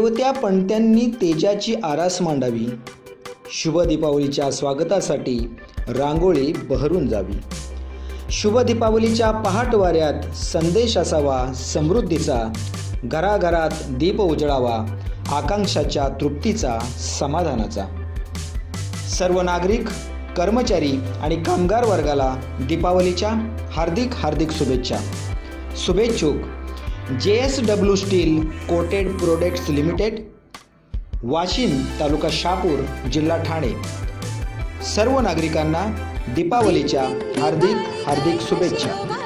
तेवत्या पणत्यांनी तेजाची आरास मांडावी। शुभ दीपावलीच्या स्वागतासाठी रांगोळी बहरून जावी। शुभ दीपावलीच्या पहाट वाऱ्यात संदेश असावा समृद्धीचा, घराघरात दीप उजळावा आकांक्षाच्या, तृप्तीचा, समाधानाचा। सर्व नागरिक, कर्मचारी आणि कामगार वर्गाला दीपावलीच्या हार्दिक हार्दिक शुभेच्छा। शुभेच्छुक JSW steel coated products limited, Washim, तालुका शहापूर, जिल्हा ठाणे। सर्व नागरिकांना दीपावलीच्या हार्दिक हार्दिक शुभेच्छा।